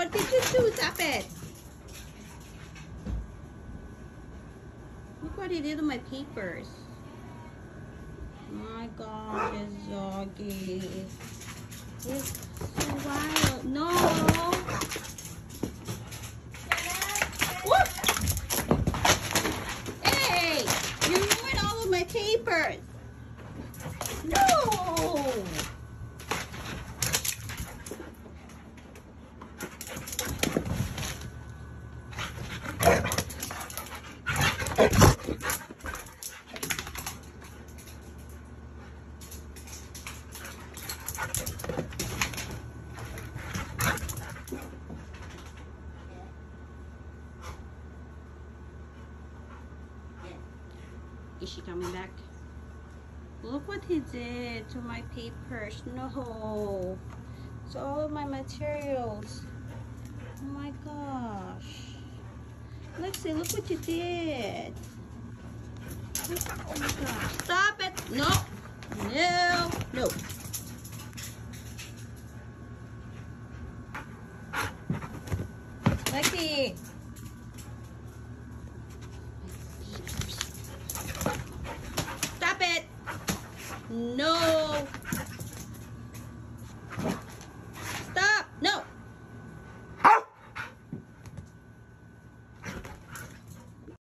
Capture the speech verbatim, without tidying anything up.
what did you do? Stop it. Look what he did to my papers. My God, it's doggy. It's so wild. No. Whoop. Hey, you ruined all of my papers. No. Is she coming back? Look what he did to my papers. No. It's all of my materials. Oh my gosh. Lexi, look what you did. Oh my gosh. Stop it. No. No. No. Lexi. Stop it. No.